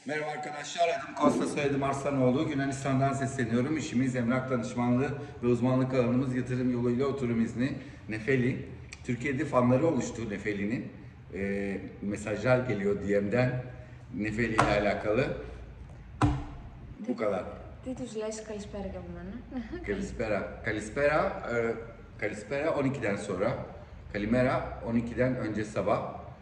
Merhaba arkadaşlar, adım Kosta, soyadım Arslanoğlu. Yunanistan'dan sesleniyorum. İşimiz emlak danışmanlığı ve uzmanlık alanımız yatırım yoluyla oturum izni. Nefeli. Türkiye'de fanları oluştu Nefeli'nin. Mesajlar geliyor DM'den Nefeli ile alakalı. Bu kadar. Τι τους λες καλησπέρα και από μένα. Kalispera. Kalispera 12'den sonra. Kalimera 12'den önce sabah.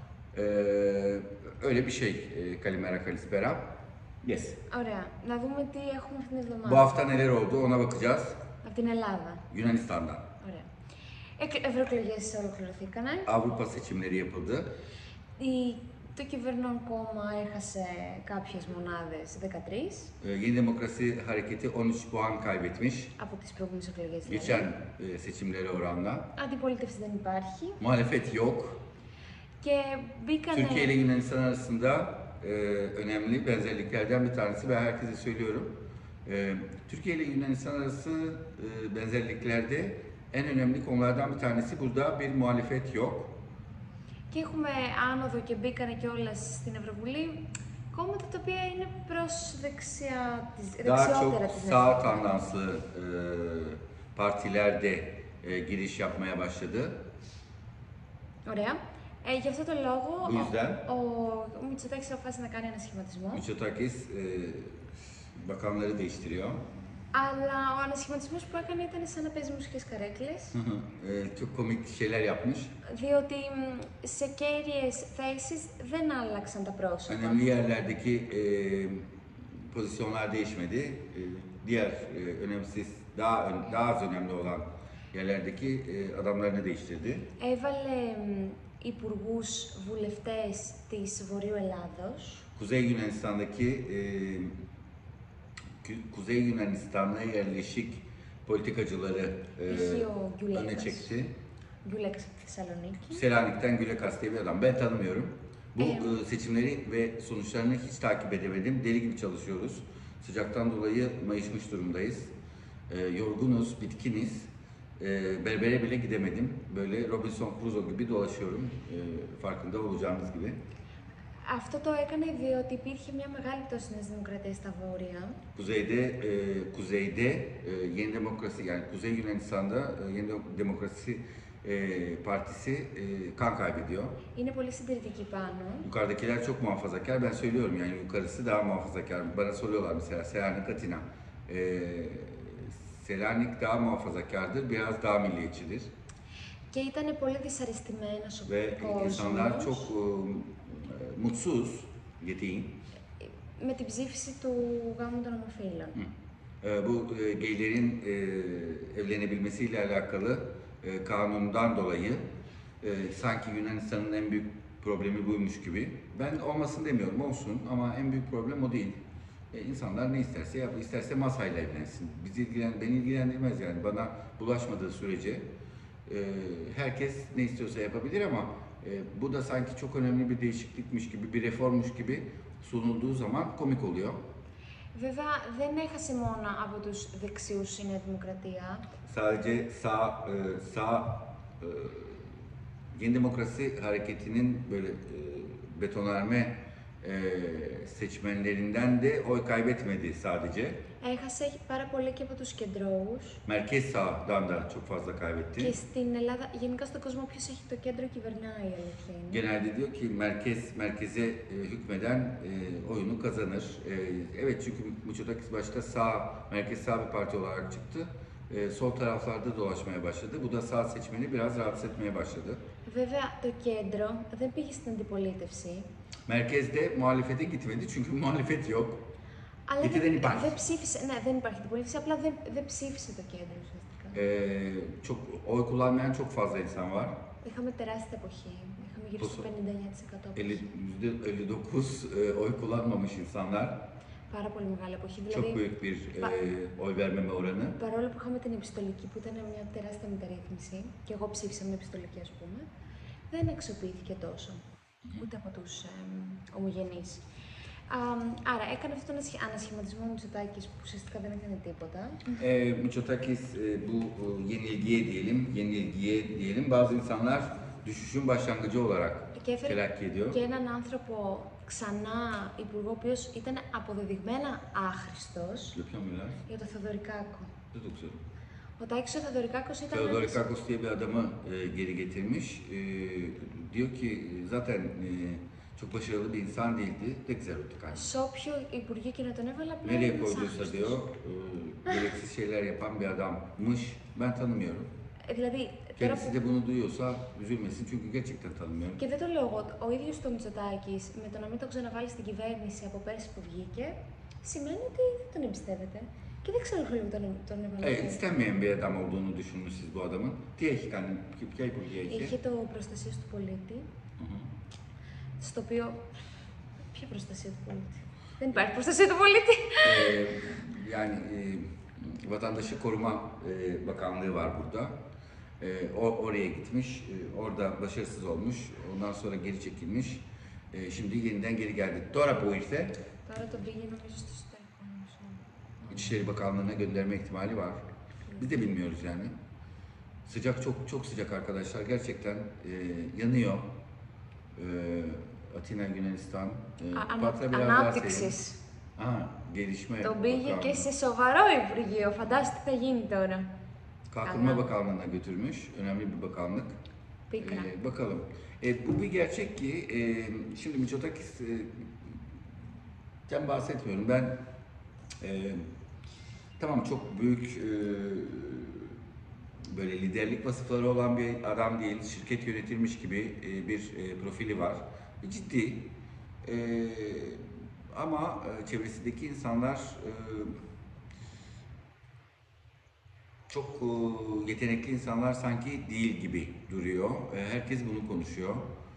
Öyle bir şey. Kalimera, Kalispera. Yes. Ωραία. Να δούμε τι έχουμε αυτήν την Bu εβδομάδα. hafta neler oldu ona bakacağız. Από την Ελλάδα. Yunanistan'dan. Ωραία. Ευρωεκλογές ολοκληρωθήκανε. Avrupa seçimleri yapıldı. Το κυβερνών κόμμα έχασε κάποιες μονάδες, 13, Yeni Demokrasi Hareketi 13 puan kaybetmiş. από τις προηγούμενες εκλογές. Geçen seçimlere oranla. Αντιπολίτευση δεν υπάρχει. Muhalefet yok. Και μπήκανε... Türkiye ile Yunanistan arasında önemli benzerliklerden bir tanesi ve herkese söylüyorum. Türkiye ile Yunanistan arası benzerliklerde en önemli konulardan bir tanesi burada bir muhalefet yok. Και έχουμε άνοδο και μπήκανε κιόλας στην Ευρωβουλή κόμματα τα οποία είναι προς δεξιά, Daha δεξιότερα çok της sağ tandanslı partilerde giriş yapmaya başladı. Ωραία. Γι' αυτό το λόγο Bu yüzden ο Μητσοτάκης αποφάσισε να κάνει ένα σχηματισμό. Mitsotakis bakanları değiştiriyor. Αλλά ο ανασχηματισμός που έκανε ήταν σαν να παίζει μουσικές καρέκλες. Çok komik şeyler yapmış. Διότι σε κέρυες θέσεις δεν άλλαξαν τα πρόσωπα. Önemli yerlerdeki pozisyonlar değişmedi. Diğer önemsiz, daha az önemli olan yerlerdeki adamlarını değiştirdi. Έβαλε υπουργούς, βουλευτές της Βορείου Ελλάδος. Kuzey Yunanistan'daki Kuzey Yunanistan'la yerleşik politikacıları öne çekti. Γκιούλεξ Θεσσαλονίκη. Selanik'ten Gülekas diye bir adam. Ben tanımıyorum. Bu seçimleri ve sonuçlarını hiç takip edemedim. Deli gibi çalışıyoruz. Sıcaktan dolayı mayışmış durumdayız. Yorgunuz, bitkiniz. Berbere bile gidemedim. Böyle Robinson Crusoe gibi dolaşıyorum. Farkında olacağınız gibi. Αυτό το έκανε διότι υπήρχε μια μεγάλη πτώση της Δημοκρατίας στα βόρεια. Kuzeyde Yeni Demokrasi, yani Kuzey Yunanistan'da Yeni Demokrasi Partisi kan kaybediyor. Είναι πολύ συντηρητική πάνω. Yukarıdakiler çok muhafazakar. Ben söylüyorum yani yukarısı daha muhafazakar. Bana soruyorlar mesela Selanik, Atina. Selanik daha muhafazakardır, biraz daha milliyetçidir. Και ήταν πολύ δυσαρεστημένος ο Ve insanlar çok κόσμος mutsuz, yetiğin. με την ψήφιση του γάμου των ομοφύλων. Bu geylerin evlenebilmesiyle alakalı kanundan dolayı sanki Yunanistan'ın en büyük problemi buymuş gibi. Ben olmasın demiyorum, olsun ama en büyük problem o değil. İnsanlar ne isterse yap, isterse masayla evlensin. Beni ilgilendirmez yani, bana bulaşmadığı sürece herkes ne istiyorsa yapabilir ama bu da sanki çok önemli bir değişiklikmiş gibi, bir reformmuş gibi sunulduğu zaman komik oluyor. Βέβαια δεν έχασε μόνο από τους δεξιούς η Νέα Δημοκρατία. Sadece Yeni Demokrasi Hareketi'nin böyle betonarme seçmenlerinden de oy kaybetmedi sadece. Έχασε πάρα πολύ και από τους κεντρώους. Merkez sağdan da çok fazla Και kaybetti. στην Ελλάδα, γενικά στον κόσμο, ποιος έχει το κέντρο κυβερνάει, η αλήθεια είναι. Genelde diyor ki merkeze hükmeden oyunu kazanır. Evet, çünkü Mitsotakis başta merkez sağ bir parti olarak çıktı. Sol taraflarda dolaşmaya başladı. Bu da sağ seçmeni biraz rahatsız etmeye başladı. Βέβαια, το κέντρο δεν πήγε στην αντιπολίτευση. Merkezde muhalefete gitmedi çünkü muhalefet yok. Αλλά Γιατί δεν υπάρχει. δεν ψήφισε. Ναι, δεν υπάρχει αντιπολίτευση, απλά δεν ψήφισε το κέντρο ουσιαστικά. Çok oy kullanmayan çok fazla insan var. Είχαμε τεράστια εποχή. Είχαμε γύρω στο 59% αποχή. %59 oy kullanmamış insanlar. Πάρα πολύ μεγάλη εποχή. Çok büyük bir oy vermeme oranı. Παρόλο που είχαμε την επιστολική, που ήταν μια τεράστια μεταρρύθμιση, και εγώ ψήφισα με επιστολική, ας πούμε, δεν αξιοποιήθηκε τόσο. Ούτε από τους ομογενείς. Άρα έκανε αυτόν τον ανασχηματισμό Μητσοτάκης που ουσιαστικά δεν έκανε τίποτα. Mitsotakis bu yenilgiye diyelim bazı insanlar düşüşün başlangıcı olarak telakki ediyor. Και έναν άνθρωπο ξανά υπουργό, ο οποίος ήταν αποδεδειγμένα άχρηστος, Για ποιον μιλάς? για το Θεοδωρικάκο. Δεν το ξέρω. Ο Τάκης ο Θεοδωρικάκος ήταν... Theodorakakos diye bir adamı geri getirmiş. Diyor ki zaten çok başarılı bir insan değildi. Ne güzel oldu kanka. Σε όποιο υπουργείο και να τον έβαλα πλέον Nereye είναι koyduysa άχρηστος. diyor, gereksiz şeyler yapan bir adammış. Ben tanımıyorum. Δηλαδή, τώρα Kendisi που... de bunu duyuyorsa üzülmesin çünkü gerçekten tanımıyorum. Και δεν το λέω εγώ, ο ίδιος το Μητσοτάκης με το να μην τον ξαναβάλει στην κυβέρνηση από πέρσι που βγήκε, σημαίνει ότι δεν τον εμπιστεύεται. Και δεν ξέρω ποιο λόγο τον έβαλε. İstenmeyen bir adam olduğunu düşünmüş siz bu adamın. Τι έχει κάνει, ποια υπουργεία είχε? Είχε το προστασία του πολίτη, στο οποίο... Ποια προστασία του πολίτη? Δεν υπάρχει προστασία του πολίτη. Yani Vatandaşı Koruma Bakanlığı var burada. Oraya gitmiş, orada başarısız olmuş, ondan sonra geri çekilmiş. Şimdi yeniden geri geldi. Τώρα που ήρθε, Τώρα τον πήγε νομίζω στο εσωτερικό. İçişleri Bakanlığı'na gönderme ihtimali var. Biz de bilmiyoruz yani. Sıcak, çok çok sıcak arkadaşlar. Gerçekten yanıyor. Atina, Yunanistan. Patra biraz daha serin. Ανάπτυξης. Ha, gelişme. Τον πήγε Bakanlığı. και σε σοβαρό υπουργείο. Φαντάζεσαι τι θα γίνει τώρα. Kalkınma Bakanlığı'na götürmüş. Önemli bir bakanlık. Πίκρα. Bakalım. Bu bir gerçek ki şimdi Mitsotakis'ten bahsetmiyorum. Ben tamam çok büyük böyle liderlik vasıfları olan bir adam değil. Şirket yönetilmiş gibi bir profili var. Ciddi. Ama çevresindeki insanlar çok yetenekli insanlar sanki değil gibi duruyor. Herkes bunu konuşuyor.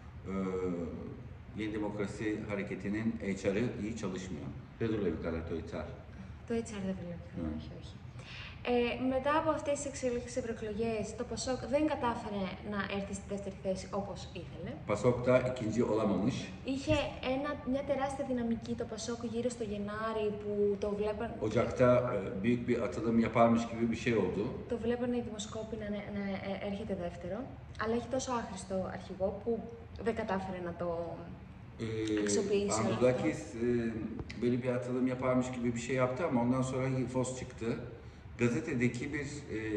Yeni Demokrasi Hareketi'nin HR'ı iyi çalışmıyor. Δεν δουλεύει καλά το HR. Το HR δεν βλέπει καλά, όχι, όχι. Μετά από αυτές τις εξελίξεις ευρωεκλογές, το ΠΑΣΟΚ δεν κατάφερε να έρθει στη δεύτερη θέση όπως ήθελε. PASOK da ikinci olamamış. Είχε μια τεράστια δυναμική το ΠΑΣΟΚ γύρω στο Γενάρη που το βλέπαν. Ocak'ta büyük bir atılım yaparmış gibi bir şey oldu. Το βλέπανε οι δημοσκόποι να έρχεται δεύτερο, αλλά έχει τόσο άχρηστο αρχηγό που δεν κατάφερε να το αξιοποιήσει. Androulakis böyle bir atılım yaparmış gibi bir şey yaptı ama ondan sonra Fos çıktı. Gazetedeki bir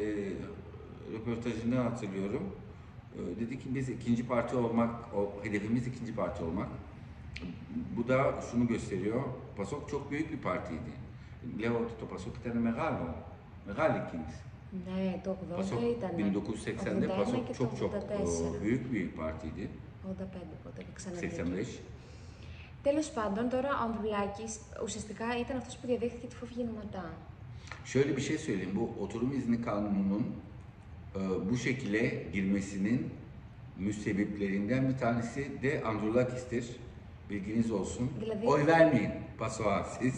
röportajını hatırlıyorum. Dedi ki biz ikinci parti olmak, hedefimiz ikinci parti olmak. Bu da şunu gösteriyor, PASOK çok büyük bir partiydi. Λέω ότι το PASOK ήταν μεγάλη κίνηση. Ναι, το 80 PASOK ήταν. 1980'de 81 PASOK και çok το çok 84. büyük bir partiydi. 85 πότε ξαναβγήκε. 85. Τέλος πάντων, τώρα ο Ανδρουλάκης ουσιαστικά ήταν αυτός που διαδέχθηκε τη φόβη γεννηματά. Şöyle bir şey söyleyeyim, bu oturum izni kanununun bu şekilde girmesinin müsebbiplerinden bir tanesi de Androulakis'tir. Bilginiz olsun. Δηλαδή- Oy vermeyin PASOK'a siz.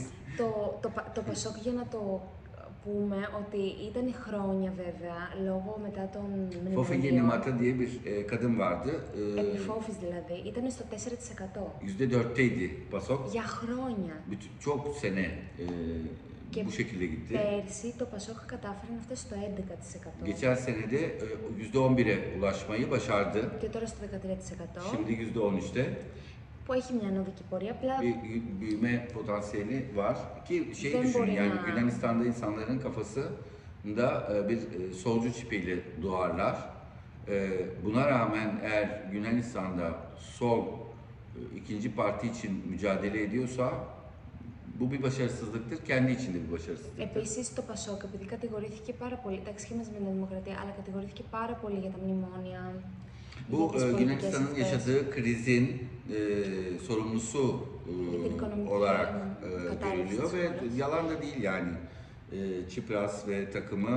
Το ΠΑΣΟΚ, για να το πούμε, ότι ήταν χρόνια βέβαια, λόγω μετά των Fofe μνημονίων, Yenimata diye bir kadın vardı. επιφόβης δηλαδή, ήταν στο 4%. %4'teydi PASOK. Για χρόνια. Çok sene Και bu şekilde gitti. πέρσι το ΠΑΣΟΚ κατάφερε να φτάσει στο 11%. Geçen sene de %11'e ulaşmayı başardı. Και τώρα στο 13%, Şimdi %13'te. που έχει μια ανωδική πορεία, απλά Bir büyüme potansiyeli var. Ki şey Ben düşünün Borina. yani Yunanistan'da insanların kafasında bir solcu çipiyle doğarlar. Buna rağmen eğer Yunanistan'da sol ikinci parti için mücadele ediyorsa bu bir başarısızlıktır. Kendi içinde bir başarısızlık. επίσης το ΠΑΣΟΚ, επειδή κατηγορήθηκε πάρα πολύ, εντάξει και μαζί με την Δημοκρατία, αλλά κατηγορήθηκε πάρα πολύ για τα μνημόνια. Bu για τις πολιτικές Yunanistan'ın αυτές. yaşadığı krizin sorumlusu Ekonomik olarak katarsis görülüyor ve olarak. yalan da değil yani. Çipras ve takımı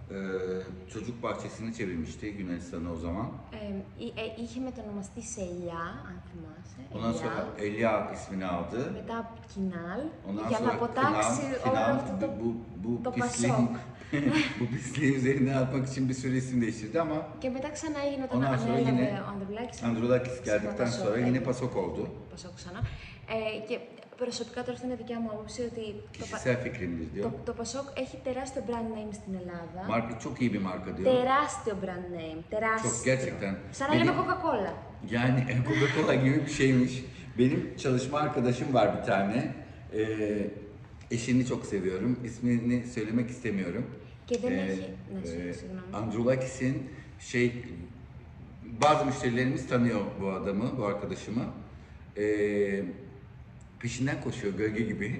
çocuk bahçesini çevirmişti Yunanistan'ı o zaman. Είχε μετονομαστεί σε Ελιά, αν θυμάσαι. Ondan sonra Elia ismini aldı. Μετά Κινάλ, Ondan για να sonra αποτάξει όλο αυτό το, bu το pisliğin ΠΑΣΟΚ. bu pisliği üzerinden atmak için bir süre isim değiştirdi ama Και μετά ξανά έγινε όταν Ondan sonra ανέλαβε yine ο Ανδρουλάκης. Androulakis geldikten Πασόκ, sonra yine PASOK oldu. ΠΑΣΟΚ ξανά. Και προσωπικά τώρα αυτή είναι δικιά μου άποψη ότι Kişisel fikrimdir diyor. το ΠΑΣΟΚ έχει τεράστιο brand name στην Ελλάδα. Marka çok iyi bir marka diyor. Τεράστιο brand name. Τεράστιο. Çok gerçekten. Σαν να λέμε Benim- Coca-Cola. Yani Coca-Cola gibi bir şeymiş. Benim çalışma arkadaşım var bir tane. Eşini çok seviyorum. İsmini söylemek istemiyorum. Και δεν Ee, έχει. Ναι, συγγνώμη. Androulakis'in bazı müşterilerimiz tanıyor bu adamı, bu arkadaşımı. Peşinden koşuyor gölge gibi.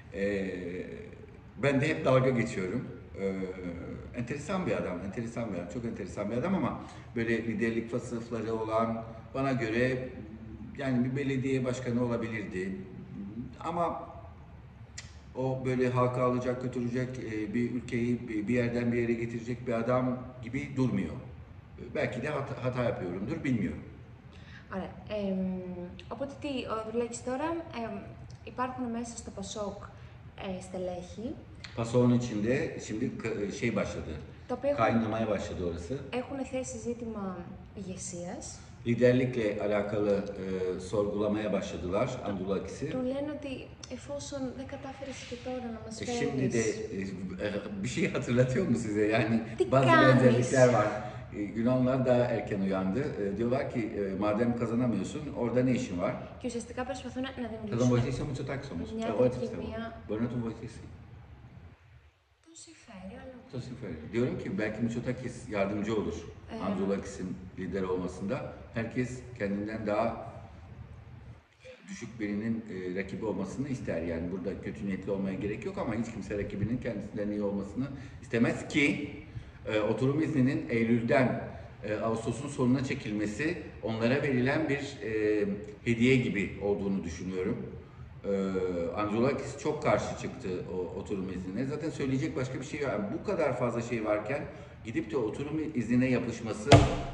Ben de hep dalga geçiyorum. Enteresan bir adam, enteresan bir adam, çok enteresan bir adam ama böyle liderlik vasıfları olan, bana göre yani bir belediye başkanı olabilirdi. Ama o böyle halka alacak, götürecek, bir ülkeyi bir yerden bir yere getirecek bir adam gibi durmuyor. Belki de hata yapıyorumdur, bilmiyorum. Ωραία. Οπότε τι, ο Ανδρουλάκης τώρα υπάρχουν μέσα στο Πασόκ στελέχη, Pasoğun içinde şimdi başladı. τα οποία Kaynamaya başladı orası. έχουν θέσει ζήτημα ηγεσίας. Liderlikle alakalı sorgulamaya başladılar Androulakis'i. Του λένε ότι εφόσον δεν κατάφερες και τώρα να μας Şimdi de φέρεις. bir şey hatırlatıyor mu size? Yani bazı Dikkat. benzerlikler var. Yunanlılar daha erken uyandı. Diyorlar ki madem kazanamıyorsun orada ne işin var? Και ουσιαστικά προσπαθούν να Θα τον δημιουργήσουν βοηθήσει ο Μητσοτάκης όμως. μια Εγώ έτσι τέτοια πιστεύω. μία. Μπορεί να τον βοηθήσει. Τον συμφέρει, αλλά. Το συμφέρει. Diyorum ki belki Mitsotakis yardımcı olur. Androulakis'in lider olmasında. Herkes kendinden daha düşük birinin rakibi olmasını ister. Yani burada kötü niyetli olmaya gerek yok ama hiç kimse rakibinin kendisinden iyi olmasını istemez ki oturum izninin Eylül'den Ağustos'un sonuna çekilmesi onlara verilen bir hediye gibi olduğunu düşünüyorum. Androulakis çok karşı çıktı o oturum iznine. Zaten söyleyecek başka bir şey yok. Yani bu kadar fazla şey varken gidip de oturum iznine yapışması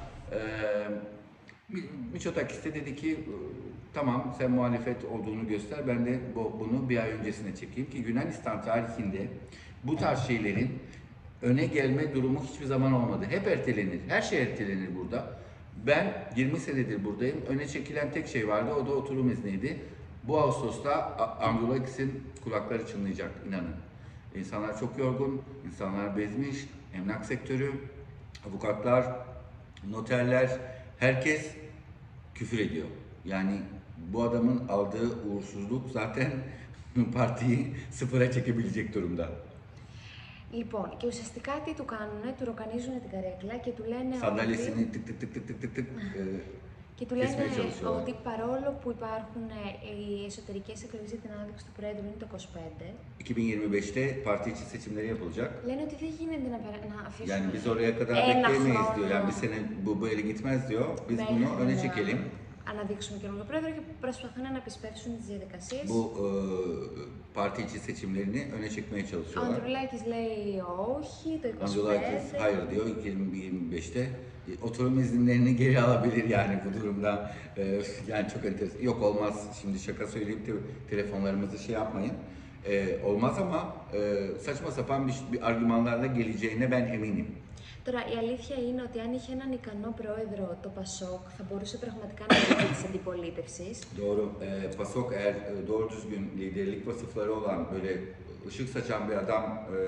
Mitsotakis de dedi ki tamam sen muhalefet olduğunu göster ben de bunu bir ay öncesine çekeyim ki Yunanistan tarihinde bu tarz şeylerin öne gelme durumu hiçbir zaman olmadı. Hep ertelenir. Her şey ertelenir burada. Ben 20 senedir buradayım. Öne çekilen tek şey vardı. O da oturum izniydi. Bu Ağustos'ta Androulakis'in kulakları çınlayacak inanın. İnsanlar çok yorgun, insanlar bezmiş, emlak sektörü, avukatlar, noterler, herkes küfür ediyor. Yani bu adamın aldığı uğursuzluk zaten partiyi sıfıra çekebilecek durumda. Λοιπόν, και ουσιαστικά τι του κάνουνε, του ροκανίζουν την καρέκλα και του λένε Sandalyesini tık tık tık tık tık tık tık και του kesmeye λένε çalışıyorlar. ότι παρόλο που υπάρχουν οι εσωτερικές εκλογές για την ανάδειξη του Πρόεδρου είναι το 25, 2025'te parti içi seçimleri yapılacak. λένε ότι δεν γίνεται να αφήσουμε Yani biz oraya kadar ένα bekleyemeyiz χρόνο diyor. Yani bir sene bu böyle gitmez diyor. Biz μέχρι bunu öne να çekelim. αναδείξουμε καινούργιο Πρόεδρο και προσπαθούν να επισπεύσουν τις διαδικασίες. Bu parti içi seçimlerini öne çekmeye Ο çalışıyorlar. Ανδρουλάκης λέει όχι, το 25. Androulakis hayır diyor 2025'te oturum izinlerini geri alabilir yani bu durumda. Yani çok enteresan. Yok olmaz şimdi şaka söyleyip de telefonlarımızı şey yapmayın. Olmaz ama saçma sapan bir argümanlarla geleceğine ben eminim. Τώρα, η αλήθεια είναι ότι αν είχε έναν ικανό πρόεδρο το Πασόκ, θα μπορούσε πραγματικά να βγει της αντιπολίτευσης. Doğru. PASOK eğer doğru düzgün liderlik vasıfları olan böyle ışık saçan bir adam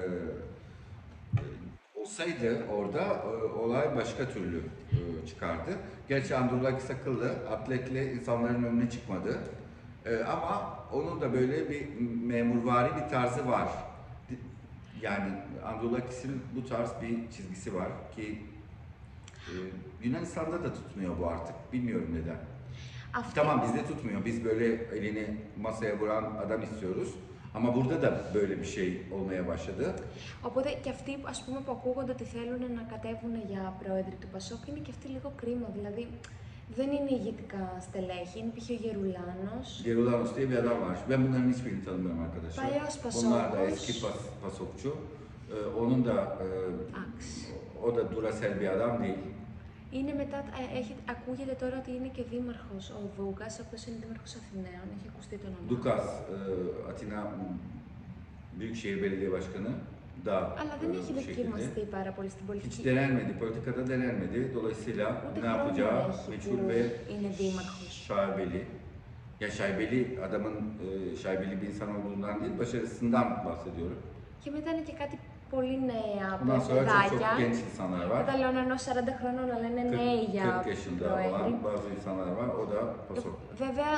olsaydı orada olay başka türlü çıkardı. Gerçi Androulakis akıllı, atletle insanların önüne çıkmadı. Ama onun da böyle bir memurvari bir tarzı var. Yani Androulakis'in bu tarz bir çizgisi var ki Yunanistan'da da tutmuyor bu artık. Bilmiyorum neden. Αυτή... Tamam bizde tutmuyor. Biz böyle elini masaya vuran adam istiyoruz. Ama burada da böyle bir şey olmaya başladı. Οπότε και αυτοί ας πούμε, που ακούγονται ότι θέλουν να κατέβουν για πρόεδροι του Πασόκ είναι και αυτοί λίγο κρίμα. Δηλαδή δεν είναι ηγετικά στελέχη. Είναι π.χ. ο Γερουλάνος. Gerulanos diye bir adam var. Ben bunların hiçbirini tanımıyorum arkadaşlar. Παλιός Onlar da Πασόκος. eski pasokçu. Onun da o da Duracell bir adam değil. Είναι μετά, ακούγεται τώρα ότι είναι και δήμαρχος ο Δούγκας, ο οποίος είναι δήμαρχος Αθηναίων, έχει ακουστεί το όνομα. Dukas, Atina Büyükşehir Belediye Başkanı da Αλλά δεν έχει bu şekilde. δοκιμαστεί πάρα πολύ στην Hiç πολιτική. denenmedi, politikada denenmedi. Dolayısıyla Ούτε ne χρόνο yapacağı έχει meçhul που ve είναι δήμαρχος. şaibeli. Ya şaibeli, adamın şaibeli bir insan olduğundan değil, başarısından bahsediyorum. Και μετά είναι και κάτι πολύ νέα Ondan sonra çok παιδάκια. genç insanlar var. Όταν λέω ενός 40 χρόνων, αλλά είναι νέοι για 40 yaşında πρόεδροι. olan bazı insanlar var. O da PASOK. Βέβαια,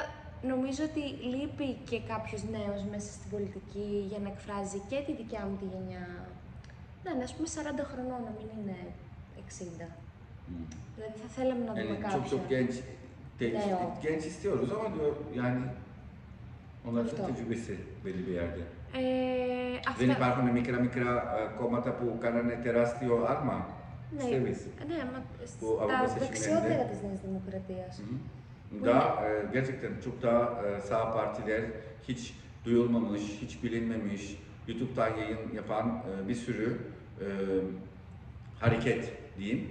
νομίζω ότι λείπει και κάποιος νέος μέσα στην πολιτική για να εκφράζει και τη δικιά μου τη γενιά. Ναι, ας πούμε 40 χρονών, να μην είναι 60. Δηλαδή θα θέλαμε να δούμε Yani κάποιον. çok genç, Neo. genç istiyoruz ama diyor yani onların da Αυτό. tecrübesi belli bir yerde. Αυτά... Δεν υπάρχουν μικρά κόμματα που κάνανε τεράστιο άλμα. Ναι, Πιστεύεις? ναι, μα Bu στα Avrupa seçimlerinde. δεξιότερα της Νέας Δημοκρατίας. Daha gerçekten çok daha sağ partiler hiç duyulmamış, hiç bilinmemiş, YouTube'dan yayın yapan bir sürü hareket diyeyim.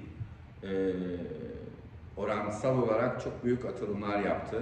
Oransal olarak çok büyük atılımlar yaptı.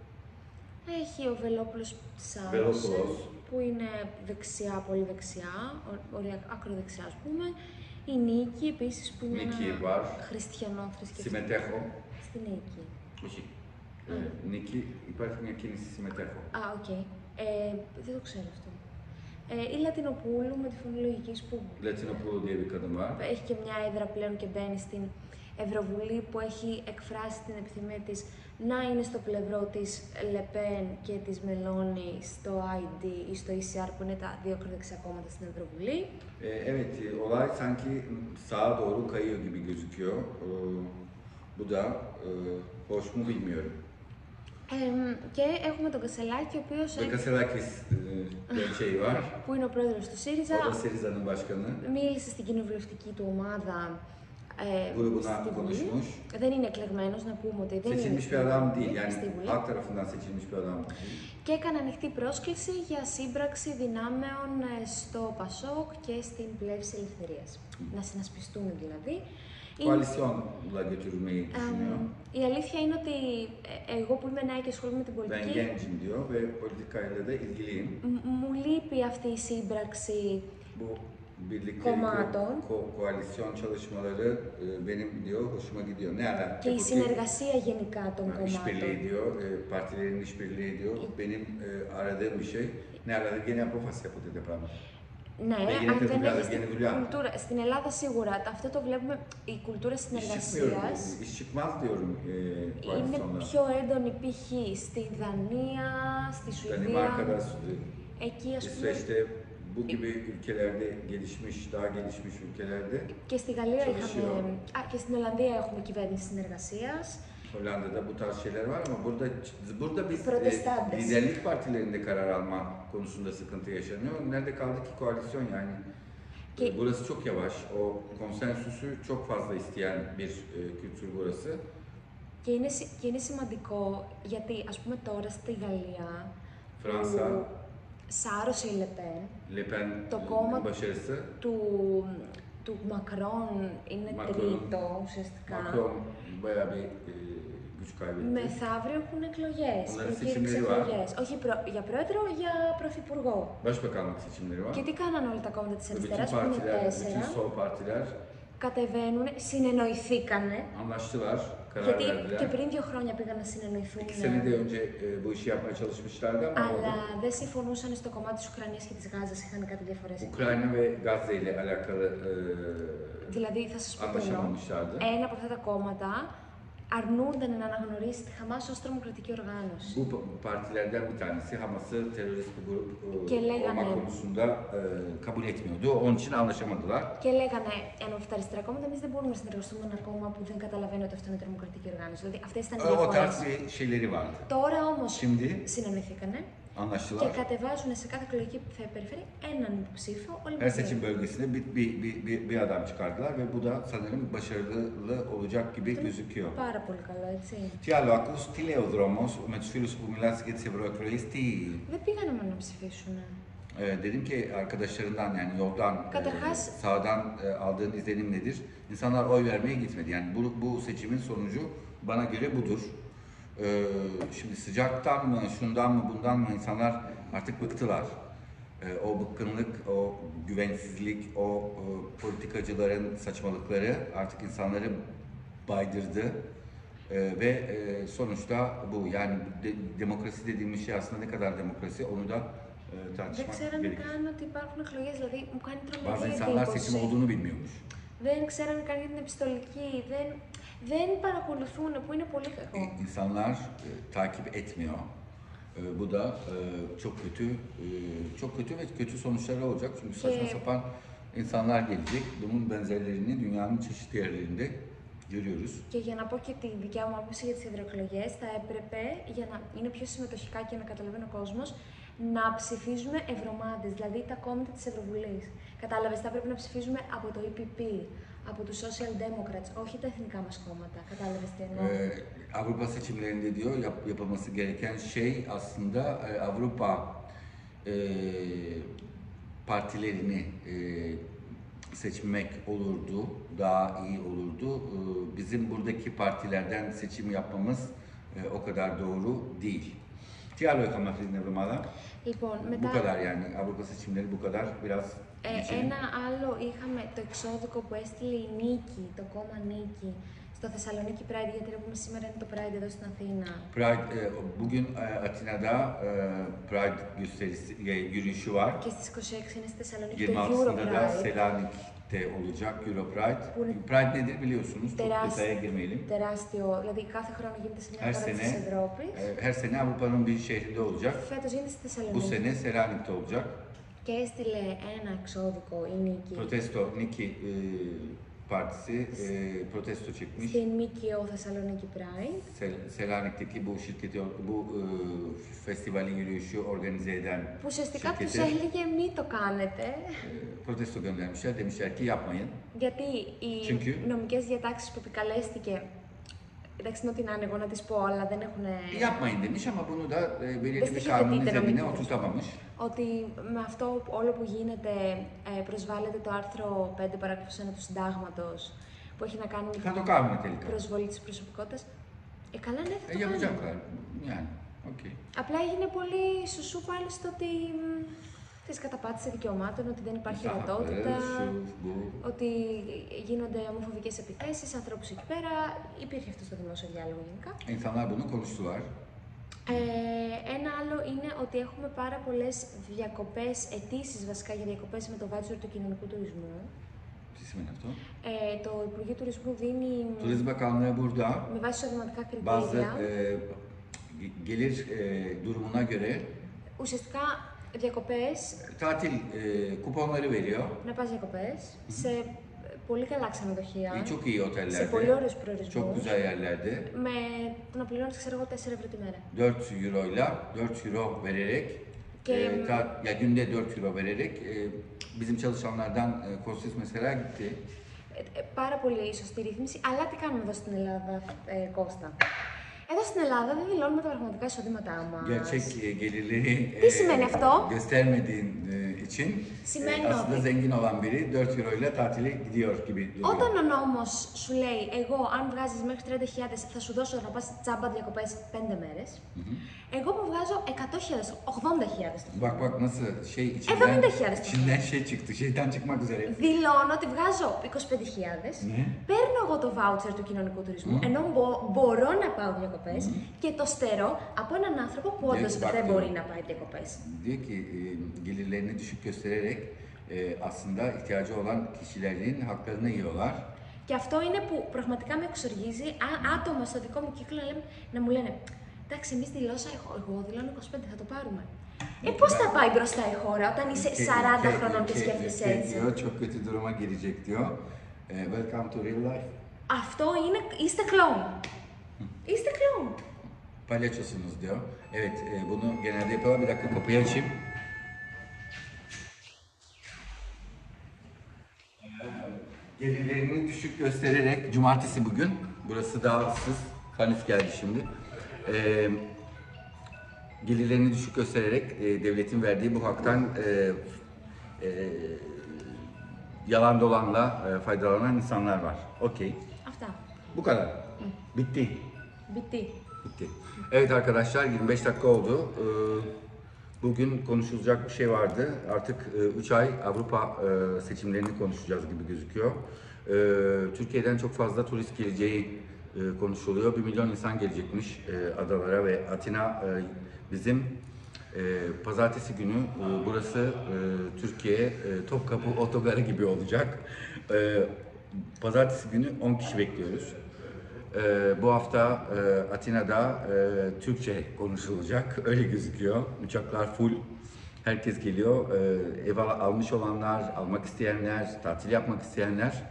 Έχει ο Βελόπουλος Ψάρος, Βελόπουλος. που είναι δεξιά, πολύ δεξιά, ακροδεξιά ας πούμε. Η Νίκη επίσης που είναι Νίκη ένα var. χριστιανό θρησκευτικό. Συμμετέχω. Στη Νίκη. Όχι. Νίκη, υπάρχει μια κίνηση συμμετέχω. Α, οκ. Δεν το ξέρω αυτό. Η Λατινοπούλου με τη φωνή λογικής που Latinopoulou diye bir kadın var. έχει και μια έδρα πλέον και μπαίνει στην Ευρωβουλή που έχει εκφράσει την επιθυμία της να είναι στο πλευρό της Λεπέν και της Μελώνη στο ID ή στο ECR που είναι τα δύο ακροδεξιά κόμματα στην Ευρωβουλή. Evet, olay sanki sağa doğru kayıyor gibi gözüküyor. Bu da hoş mu bilmiyorum. Και έχουμε τον Κασελάκη, ο οποίος Kasselakis şeyi var. που είναι ο πρόεδρος του ΣΥΡΙΖΑ, O da Siriza'nın başkanı. μίλησε στην κοινοβουλευτική του ομάδα Grubuna στη Βουλή. konuşmuş. Δεν είναι εκλεγμένος, να πούμε ότι δεν Seçilmiş bir είναι adam değil, yani στη Βουλή. halk tarafından seçilmiş bir adam değil. Και έκανε ανοιχτή πρόσκληση για σύμπραξη δυνάμεων στο ΠΑΣΟΚ και στην Πλεύση Ελευθερίας. Να συνασπιστούν δηλαδή. Koalisyonla götürmeyi düşünüyor. Η αλήθεια είναι ότι εγώ που είμαι νέα και ασχολούμαι με την Ben πολιτική, gencim diyor ve politikayla da ilgiliyim. μου λείπει αυτή η σύμπραξη. Bu birlikte Komadon. koalisyon çalışmaları benim diyor hoşuma gidiyor. Ne ala? Και η συνεργασία γενικά των İşbirliği κομμάτων. diyor, partilerin işbirliği diyor. Benim aradığım bir şey. Ne ala? Gene απόφαση από την πράγμα. Ναι, γίνεται αν δεν δουλειά, έχεις δεν γίνει την δουλειά. κουλτούρα. Στην Ελλάδα σίγουρα αυτό το βλέπουμε, η κουλτούρα İş συνεργασίας çıkmıyor, iş çıkmaz diyorum είναι koalisyonla. πιο έντονη π.χ. στη Δανία, στη Danimarka'da, Σουηδία. Εκεί ας πούμε İsveç'te bu gibi ülkelerde gelişmiş, daha gelişmiş ülkelerde, και στη Γαλλία Çalışıyor. είχαμε, και στην Ολλανδία έχουμε κυβέρνηση συνεργασίας. Hollanda'da bu tarz şeyler var ama burada biz Protestantes. liderlik partilerinde karar alma konusunda sıkıntı yaşanıyor. Nerede kaldı ki koalisyon yani? Ki- Burası çok yavaş. O konsensüsü çok fazla isteyen bir kültür burası. Και είναι σημαντικό γιατί ας πούμε τώρα στη Γαλλία Fransa, που σάρωσε η Λεπέν, Le Pen Το κόμμα başarısı. του Μακρόν είναι Macron. τρίτο ουσιαστικά. Macron bayağı bir güç kaybetti. Μεθαύριο έχουν εκλογές. Onların προκήρυξη seçimleri var. εκλογές. Όχι για πρόεδρο, για πρωθυπουργό. Başbakanlık seçimleri var. Και τι κάνανε όλα τα κόμματα της Bütün αριστεράς που είναι partiler, bütün 4, sol partiler κατεβαίνουν, συνεννοηθήκανε. anlaştılar, karar Γιατί verdiler. και πριν 2 χρόνια πήγαν να συνεννοηθούν. 2 sene de önce bu işi yapmaya çalışmışlardı ama Αλλά δεν συμφωνούσαν στο κομμάτι της Ουκρανίας και της Γάζας, είχαν κάτι διαφορές. Ukrayna ve Gazze ile alakalı Δηλαδή, θα σας πω τι εννοώ. anlaşamamışlardı. Ένα από αυτά τα κόμματα αρνούνταν να αναγνωρίσει τη Χαμάς ως τρομοκρατική οργάνωση. Bu partilerden bir tanesi Hamas'ı terörist bir grup Kelegane. olmak konusunda kabul etmiyordu. Onun için anlaşamadılar. Και λέγανε, ενώ αυτά τα αριστερά κόμματα, εμείς δεν μπορούμε να συνεργαστούμε με ένα κόμμα που δεν καταλαβαίνει ότι αυτό είναι τρομοκρατική οργάνωση. Δηλαδή, αυτές ήταν οι O διαφορές. tarz bir şeyleri vardı. Τώρα όμως Şimdi συνεννοηθήκανε και anlaştılar. κατεβάζουν σε κάθε εκλογική περιφέρεια έναν υποψήφιο όλοι Her μαζί. seçim bölgesinde bir adam çıkardılar ve bu da sanırım başarılı olacak gibi gözüküyor. Πάρα πολύ καλό, έτσι. Τι άλλο ακούς, τι λέει ο δρόμος με τους φίλους που μιλάς για τις ευρωεκλογές, τι... Δεν πήγανε μόνο να ψηφίσουν. Dedim ki arkadaşlarından yani yoldan, Καταρχάς- sağdan aldığın izlenim nedir? İnsanlar oy vermeye gitmedi. Yani bu seçimin sonucu bana göre budur. Şimdi sıcaktan mı, şundan mı, bundan mı insanlar artık bıktılar. O bıkkınlık, o güvensizlik, o politikacıların saçmalıkları artık insanları baydırdı. Ve sonuçta bu yani demokrasi dediğimiz şey aslında ne kadar demokrasi onu da Δεν tartışmak ξέρανε gerekir. καν ότι υπάρχουν εκλογές, δηλαδή μου κάνει Bazı τρομερή insanlar seçim εντύπωση. olduğunu bilmiyormuş. Δεν ξέρανε καν για την επιστολική, δεν παρακολουθούν, που είναι πολύ κακό. İnsanlar takip etmiyor. Bu da çok kötü ve kötü sonuçları olacak. Çünkü saçma sapan insanlar gelecek. Bunun benzerlerini dünyanın çeşitli yerlerinde görüyoruz. Και για να πω και τη δικιά μου άποψη για τις ευρωεκλογές, θα έπρεπε, για να είναι πιο συμμετοχικά και να καταλαβαίνει ο κόσμος, να ψηφίζουμε ευρωομάδες, δηλαδή τα κόμματα της Ευρωβουλής. Κατάλαβες, θα πρέπει να ψηφίζουμε από το EPP, από τους Social Democrats, όχι τα εθνικά μας κόμματα. Κατάλαβες τι εννοώ. Avrupa seçimlerinde diyor yapılması gereken şey aslında Avrupa partilerini seçmek olurdu, daha iyi olurdu. Bizim buradaki partilerden seçim yapmamız o kadar doğru değil. Τι άλλο είχαμε αυτή την εβδομάδα? Λοιπόν, Bu μετά kadar yani Avrupa seçimleri bu kadar biraz geçelim. ένα άλλο είχαμε το εξώδικο που έστειλε η Νίκη, το κόμμα Νίκη, στο Θεσσαλονίκη Pride, γιατί έχουμε σήμερα είναι το Pride εδώ στην Αθήνα. Pride bugün Atina'da Pride gösterisi yürüyüşü var. Και στις 26 είναι στη Θεσσαλονίκη το 26'sında da Europride. Selanik'te olacak Euro Pride. Που είναι Pride nedir biliyorsunuz. Çok τεράστιο, detaya girmeyelim. τεράστιο, δηλαδή κάθε χρόνο γίνεται σε μια Her χώρα της sene, Ευρώπης. her sene Avrupa'nın bir şehrinde olacak. Φέτος γίνεται στη Bu Θεσσαλονίκη sene Selanik'te olacak. και έστειλε ένα εξώδικο η Νίκη Protesto Niki partisi protesto çekmiş. στην ΜΚΟ Θεσσαλονίκη Pride. Selanik'teki bu şirketi, bu festivalin yürüyüşü organize eden Που ουσιαστικά τους şirkete έλεγε μη το κάνετε, protesto göndermişler. Demişler ki yapmayın. γιατί οι Çünkü- νομικές διατάξεις που επικαλέστηκε, εντάξει είναι ό,τι να είναι εγώ να τις πω, αλλά δεν έχουν... Yapmayın demiş ama bunu da belirli bir Δυστυχώς kanunun δεν zemine ήταν oturtamamış. Ότι με αυτό όλο που γίνεται προσβάλλεται το άρθρο 5 παράγραφος 1 του συντάγματος που έχει να κάνει με Θα το την κάνουμε τελικά. προσβολή της προσωπικότητας. Καλά, ναι, θα το κάνουμε. Yapacaklar. Yani, okey. Απλά έγινε πολύ σουσού πάλι στο ότι της καταπάτησε δικαιωμάτων, ότι δεν υπάρχει Daha ορατότητα, hakları, şu, bu. ότι γίνονται ομοφοβικές επιθέσεις, ανθρώπους εκεί πέρα. Υπήρχε αυτό στο δημόσιο διάλογο γενικά. İnsanlar bunu konuştular. Ένα άλλο είναι ότι έχουμε πάρα πολλές διακοπές, αιτήσεις βασικά για διακοπές με το voucher του κοινωνικού τουρισμού. Τι σημαίνει αυτό? Το Υπουργείο Τουρισμού δίνει Turizm Bakanlığı burada με βάση εισοδηματικά bazı κριτήρια gelir durumuna göre ουσιαστικά διακοπές, tatil kuponları veriyor. να πας διακοπές σε πολύ καλά ξενοδοχεία, Çok iyi σε otellerde, πολύ ωραίους çok προορισμούς, güzel yerlerde με το να πληρώνεις, ξέρω εγώ, 4 ευρώ τη μέρα. 4 euroyla 4 euro vererek Και- ya günde 4 euro vererek bizim çalışanlardan Kostis mesela gitti. Πάρα πολύ σωστή ρύθμιση, αλλά τι κάνουμε εδώ στην Ελλάδα, Κώστα? Εδώ στην Ελλάδα δεν δηλώνουμε τα πραγματικά εισοδήματά μας. Gerçek gelirleri Τι σημαίνει αυτό? göstermediğin için Σημαίνει aslında ότι zengin olan biri 4 euro ile tatile gidiyor gibi duruyor. όταν ο νόμος σου λέει, εγώ αν βγάζεις μέχρι 30.000 θα σου δώσω να πας τσάμπα διακοπές 5 μέρες, εγώ που βγάζω 100.000, 80.000 το Bak bak nasıl şey 70.000 içinden şey çıktı, şeytan çıkmak üzere. δηλώνω ότι βγάζω 25.000, Ναι. παίρνω εγώ το voucher του κοινωνικού τουρισμού, ενώ μπορώ να πάω διακοπές και το στερώ από έναν άνθρωπο που Ναι, όντως δεν baktım. μπορεί να πάει διακοπές. Diyor ki gelirlerini düşük göstererek aslında ihtiyacı olan kişilerin haklarını yiyorlar. Και αυτό είναι που πραγματικά με εξοργίζει άτομα στο δικό μου κύκλο να μου λένε εντάξει, εμείς εγώ δηλώνω 25, θα το πάρουμε. Πώς θα πάει μπροστά η χώρα όταν είσαι 40 χρονών και σκέφτεσαι έτσι? Diyor, çok kötü duruma girecek diyor. Welcome to real life. Αυτό είναι, είστε κλόουν. Είστε κλόουν. Palyaçosunuz diyor. Evet, bunu genelde yapıyorlar. Bir dakika kapıyı açayım. Gelirlerini düşük göstererek, cumartesi bugün, burası daha ıssız, Hanif geldi şimdi. Gelirlerini düşük göstererek devletin verdiği bu haktan yalan dolanla faydalanan insanlar var. Okey. Αυτά. Bu kadar. Bitti. Bitti. Bitti. Evet arkadaşlar 25 dakika oldu. Bugün konuşulacak bir şey vardı. Artık 3 ay Avrupa seçimlerini konuşacağız gibi gözüküyor. Türkiye'den çok fazla turist geleceği konuşuluyor. 1 milyon insan gelecekmiş adalara ve Atina bizim pazartesi günü burası Türkiye Topkapı Otogarı gibi olacak. Pazartesi günü 10 kişi bekliyoruz. Bu hafta Atina'da Türkçe konuşulacak, öyle gözüküyor. Uçaklar full, herkes geliyor. Ev almış olanlar, almak isteyenler, tatil yapmak isteyenler,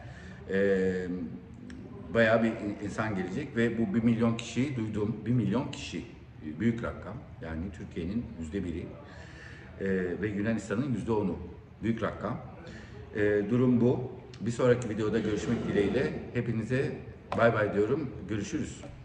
bayağı bir insan gelecek ve bu 1 milyon kişiyi duydum. 1 milyon kişi, büyük rakam. Yani Türkiye'nin %1'i ve Yunanistan'ın %10'u, büyük rakam. Durum bu. Bir sonraki videoda görüşmek dileğiyle hepinize bay bay diyorum. Görüşürüz.